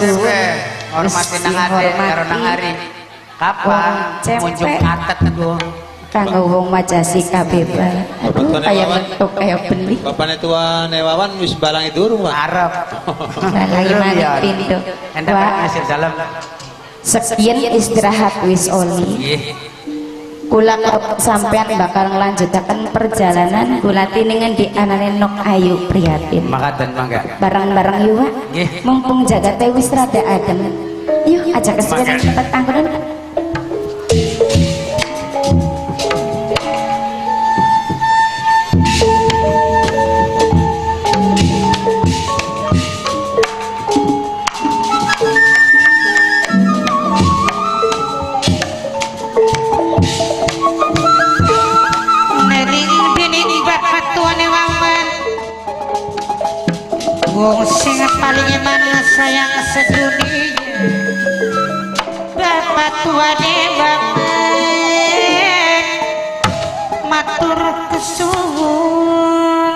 suwe hormati nang ade karo nang hari kapan munjuk atet go kanggo wong Majasi kabeh bae. Aduh kaya mentok kaya beli. Bapakne tua Newawan wis balangi durung, Pak? arep Balangi maneh pindho. hendak ngasih dalam Sekian istirahat wis oli. nggih Kula sampean bakal nglanjutaken perjalanan kula tiningan di anane Nok Ayu Prihatin. makaten mangga Barang-barang yuk, Pak. nggih Mumpung jagate wis rada adem. Yuk ajak kesini cepet angkuran. Wong sing paling mana sayang sedunia Bapak tuane banget matur kesuwun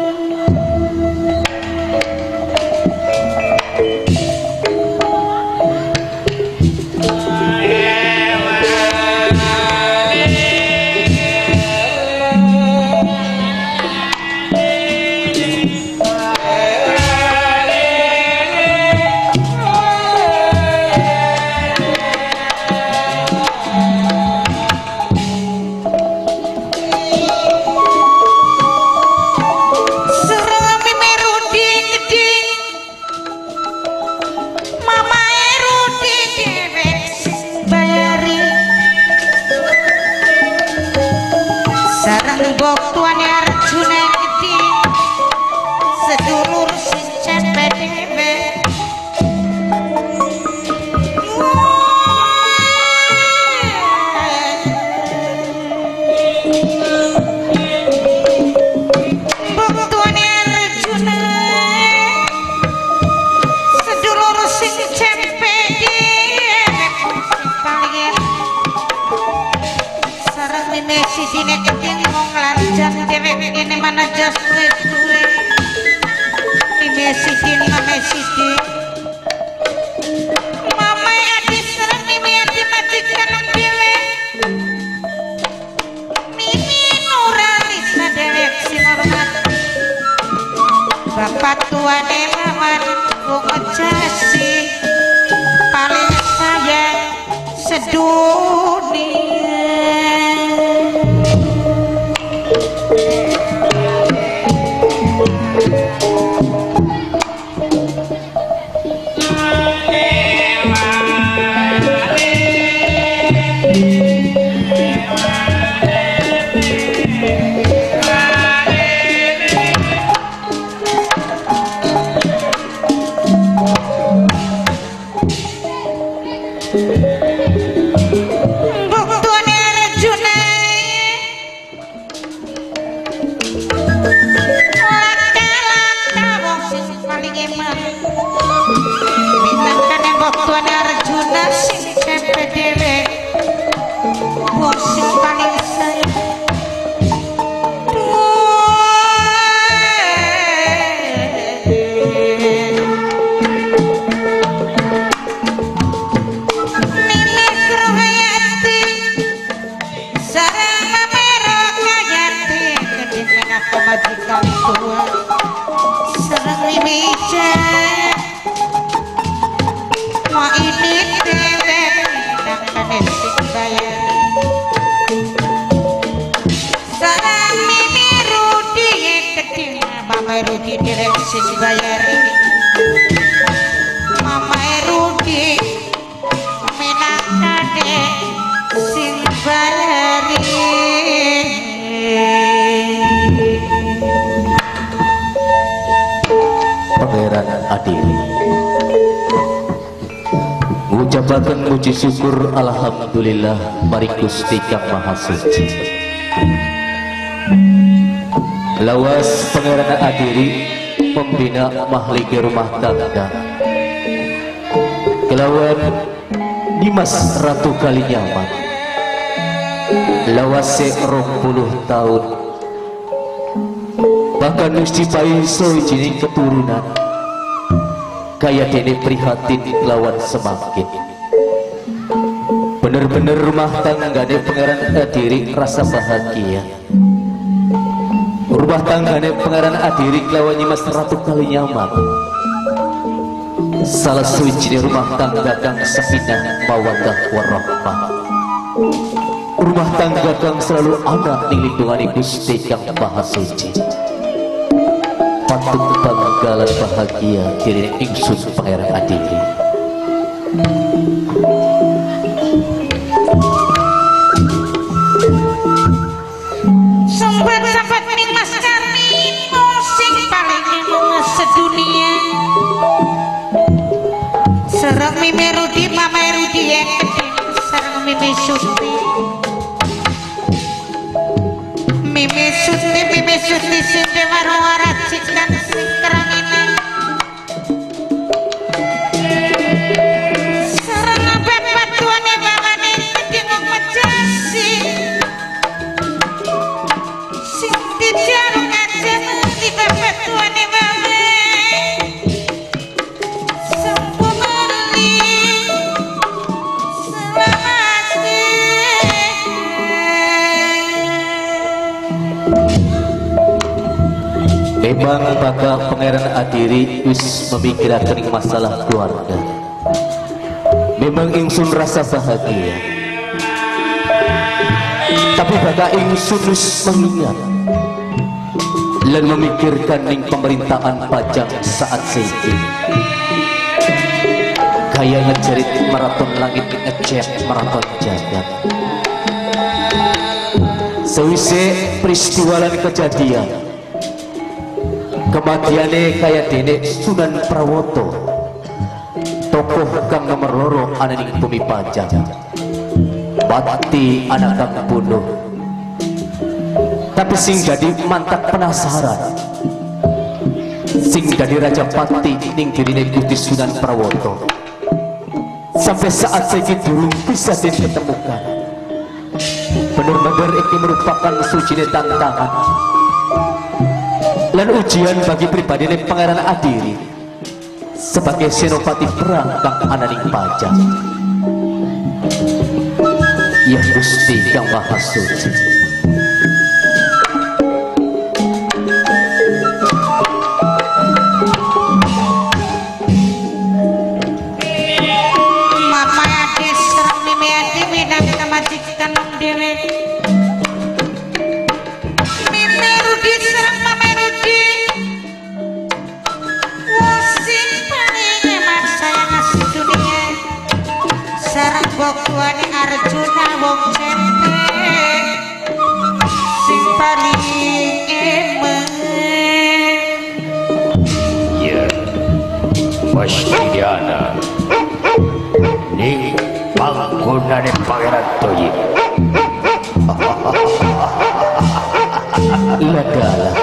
Bapak tua Newawan wong Majasi paling sayang sedunia. Ngucapaken puji syukur alhamdulillah mari Gusti Kang Maha Suci. Lawas Pangeran Adiri pembina mahliki rumah tangga. Kelawan Dimas Ratu Kalinyaman. Lawas 20 tahun. Bahkan Gusti Paiso jining keturunan. kaya dene prihatin lawan semakin. Bener-bener rumah tanggane Pangeran Adiri rasa bahagia. Rumah tanggane Pangeran Adiri lawan Nyimas Ratu kali nyaman. Salah suci rumah tangga kang sepindah mawaddah warahmah. Rumah tangga kang selalu ana ning lindungane Gusti kang Maha Suci. Patut bangga lan bahagia diri ingsun Pangeran Adiri. Sambat-sambat ning Mas Karmino sing paling emang sedunia. Serang Mimi Rudi, Mama Rudi yang gede, serang Mimi Suti. Mimi Suti sing dewaro waracik dan sing kerangina. Serang bebek tuane bangane gede ngomejasi. Sing dijarung aja di bebek tuane bangane. Memang bakal Pangeran Adiri wis memikirkan masalah keluarga. Memang ingsun rasa bahagia, tapi bakal ingsun wis mengingat dan memikirkan ning pemerintahan pajak saat seiki. Kaya ngejerit maraton langit ngecek maraton jagat. Sewise peristiwa lan kejadian kematiane kaya dene Sunan Prawoto, tokoh kang nomor loro ana ning bumi pajak. Bakti anak kang bunuh. Tapi sing jadi mantap penasaran, sing jadi Raja Pati ning dirine Gusti Sunan Prawoto sampai saat saiki durung bisa ditemukan. Bener-bener ini merupakan suci tantangan dan ujian bagi pribadi Pangeran Adiri sebagai senopati perang kang ana ning pajak. Ya Gusti kang Maha Suci, Mama Adi serang Mimi Adi bidang kemajikan dewe. Mimi Rudi serang Mama Rudi. Sing paling emak sayang sedunia. Serang bokuane Arjuna wong cete. Sing paling emak. Ya, pasti Diana. Ning panggonane Pangeran Toyib. iya dalah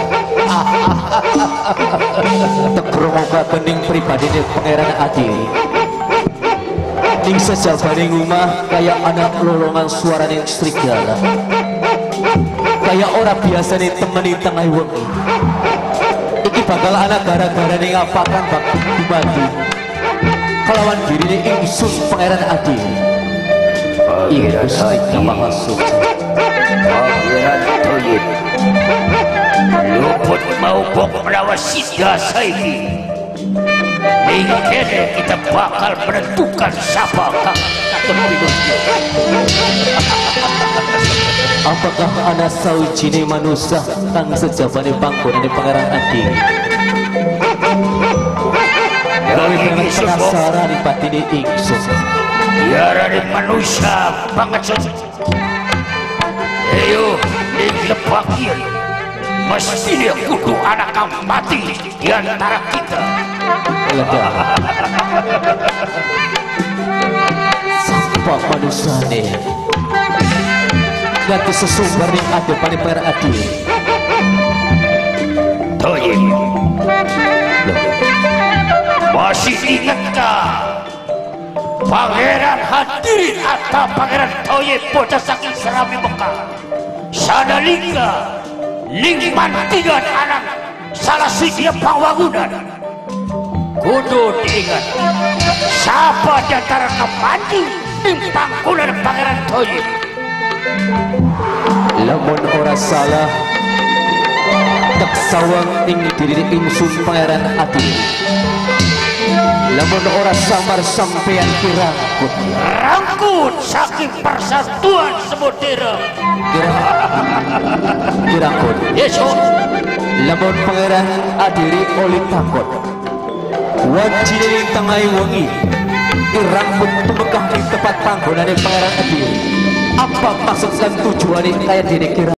tekromoga kening pribadi Pangeran Adiri ning sejabaning rumah kaya anak lolongan suara ning serigala, kaya ora biasa nih temeni tengah wengi. Iki bakal anak gara-gara ning apakan bakti mati kelawan diri ingsun Pangeran Adiri. Iya Gusti kang Maha Suci. Pangeran Toyib luput mau bok melawan Sida Saiki. Ning kene kita bakal menentukan siapa kang Apakah anak sawijine manusia kang sejabane panggonane Pangeran Adiri? Gawe penasaran batine ingsun. biarane manusia banget son. Ayo ning lebak ieu mesti dia kudu anak kang mati di antara kita. Sampai manusia nih ganti sesumber ning adepane Pangeran Adiri. Toyib, masih ingatkah Pangeran Hadirin atau Pangeran Toyib bocah saking Serami Mekah Sadalingga ning mantingan anak salah siji pangwangunan kudu diingat. Siapa di antara kepati timpang kuler Pangeran Toyib? Lamun ora salah tak sawang ing diri ingsun Pangeran Adil. Lamun ora samar sampeyan kirangkut. Rangkut saking persatuan Samudera. Kirangkut. Yesus. Lamun Pangeran Adiri oli takut. Wajib ing tengah wengi. Kirangkut tumekah ing tempat panggonane Pangeran Adiri. Apa maksud dan tujuane kaya dene kira